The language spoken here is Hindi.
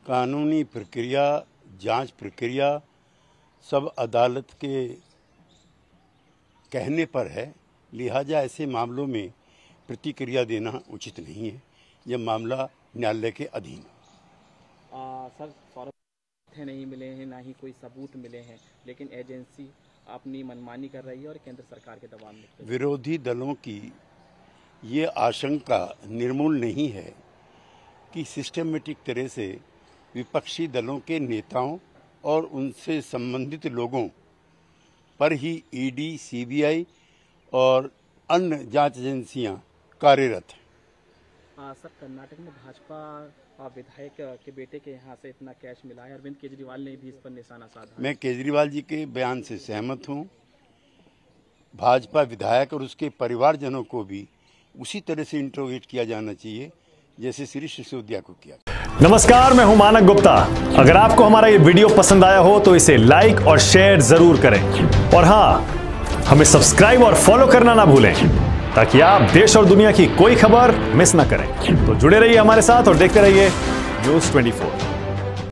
कानूनी प्रक्रिया, जांच प्रक्रिया सब अदालत के कहने पर है, लिहाजा ऐसे मामलों में प्रतिक्रिया देना उचित नहीं है। यह मामला न्यायालय के अधीन। सर, सौरभ नहीं मिले हैं, ना ही कोई सबूत मिले हैं, लेकिन एजेंसी अपनी मनमानी कर रही है और केंद्र सरकार के दबाव में। विरोधी दलों की ये आशंका निर्मूल नहीं है कि सिस्टमेटिक तरह से विपक्षी दलों के नेताओं और उनसे संबंधित लोगों पर ही ईडी, सीबीआई और अन्य जांच एजेंसियां कार्यरत हैं। सर, कर्नाटक में भाजपा विधायक के बेटे के यहाँ से इतना कैश मिला है, अरविंद केजरीवाल ने भी इस पर निशाना साधा। मैं केजरीवाल जी के बयान से सहमत हूं। भाजपा विधायक और उसके परिवारजनों को भी उसी तरह से इंट्रोगेट किया जाना चाहिए जैसे श्री सिसोदिया को किया। नमस्कार, मैं हूं मानक गुप्ता। अगर आपको हमारा ये वीडियो पसंद आया हो तो इसे लाइक और शेयर जरूर करें, और हां, हमें सब्सक्राइब और फॉलो करना ना भूलें ताकि आप देश और दुनिया की कोई खबर मिस ना करें। तो जुड़े रहिए हमारे साथ और देखते रहिए न्यूज़ 24।